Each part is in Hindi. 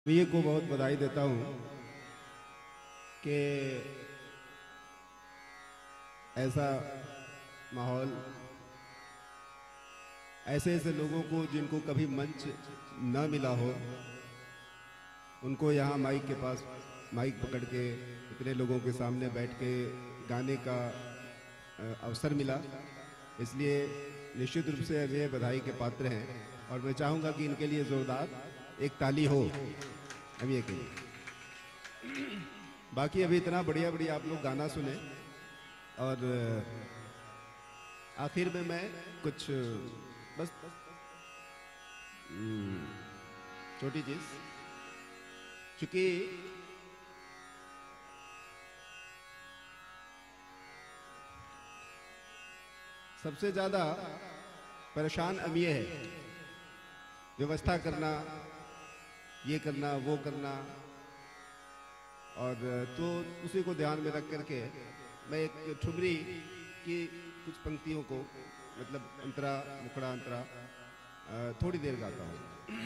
वीए को बहुत बधाई देता हूँ कि ऐसा माहौल, ऐसे ऐसे लोगों को जिनको कभी मंच न मिला हो, उनको यहाँ माइक के पास माइक पकड़ के इतने लोगों के सामने बैठ के गाने का अवसर मिला। इसलिए निश्चित रूप से वे बधाई के पात्र हैं और मैं चाहूँगा कि इनके लिए जोरदार एक ताली हो अभी एक। बाकी अभी इतना बढ़िया बढ़िया आप लोग गाना सुने और आखिर में मैं कुछ बस छोटी चीज, चूंकि सबसे ज्यादा परेशान अब ये है व्यवस्था करना, ये करना वो करना, और तो उसी को ध्यान में रख करके मैं एक ठुमरी की कुछ पंक्तियों को, मतलब अंतरा मुखड़ा अंतरा, थोड़ी देर गाता हूँ।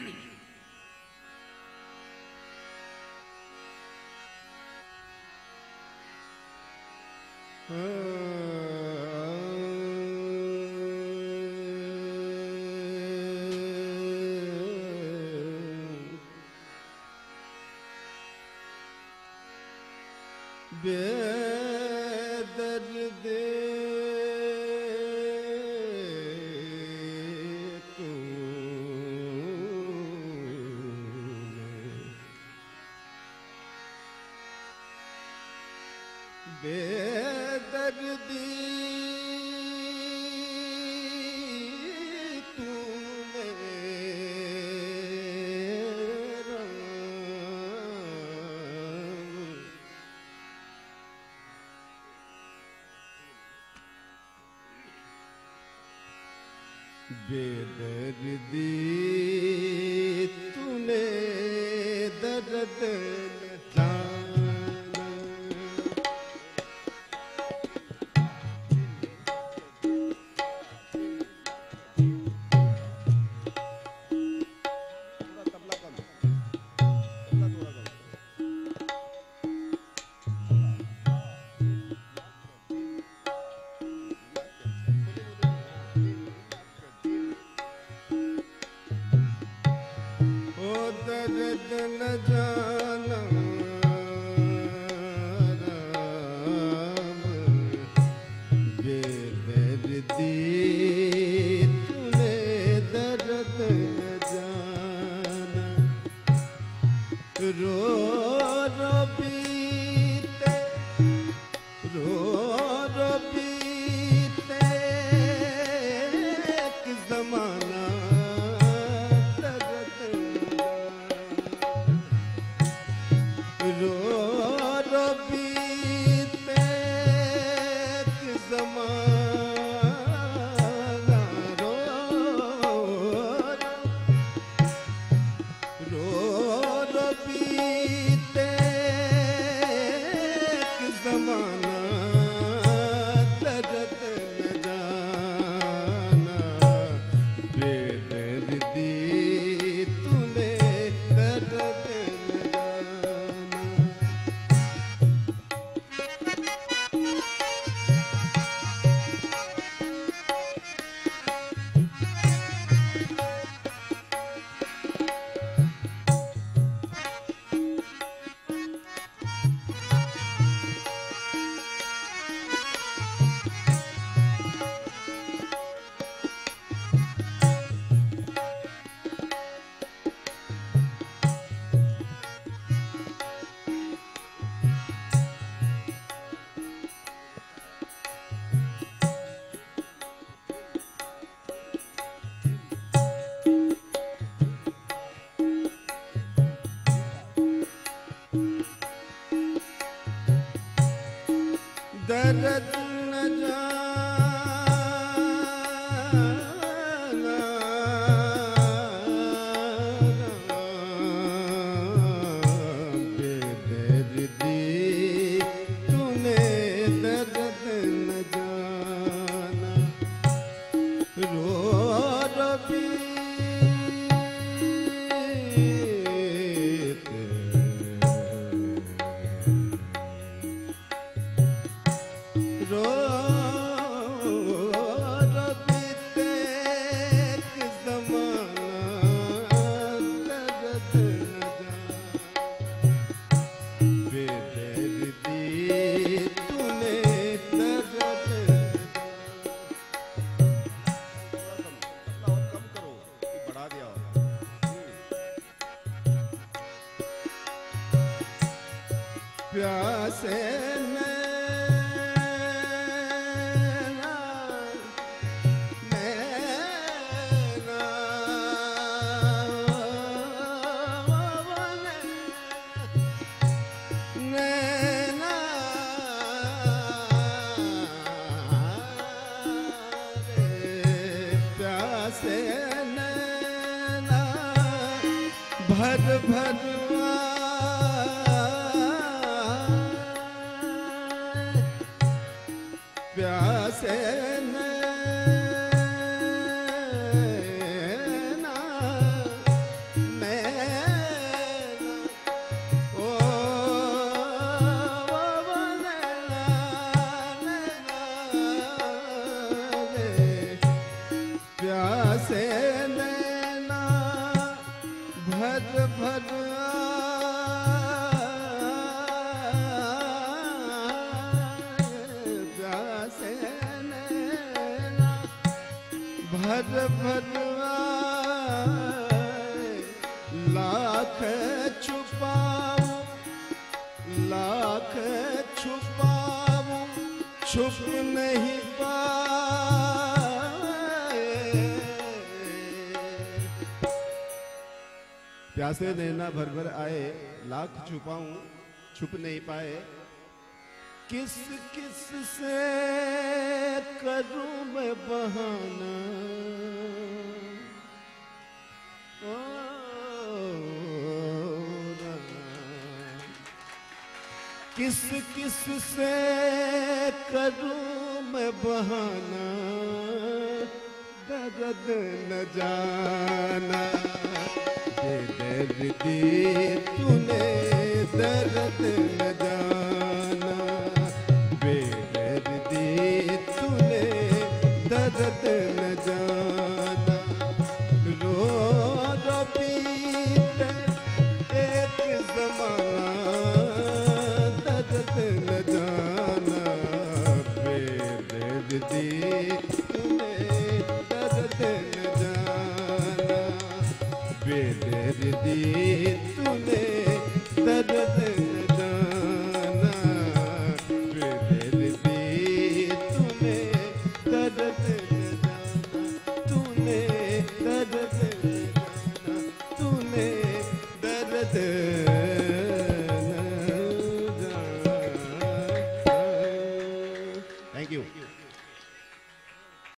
बेदर्द बेदर्दी बेदर्दी तूने दर्द दर्द न जाना राम, बेदर्दी तूने दर्द न जाना। रो रो बीते, रो रो बीते एक ज़माना, रो रो बीते एक ज़माना, रो रो रो बीते एक ज़माना, दर्द न जाना। बेदर्दी तूने दर्द दर्द न जाना बेदर्दी तूने दर्द न जाना। रो रो बीते प्यासे भर भर प्यासे नैना ओ प्यासे नैना भर भर प्यासे नैना भर भर लाख छुपाऊं लाख छुपाऊं छुप नहीं पाए प्यासे नैना भर भर आए लाख छुपाऊं छुप नहीं पाए किस किस से करूं मैं बहाना ओ किस किस से करूं मैं बहाना दर्द न जाना बेदर्दी तूने दर्द न जाना बेदर्दी तूने दर्द न जाना रो रो पीते एक ज़माना दर्द न जाना बेदर्दी तूने दर्द न जाना बेदर्दी तूने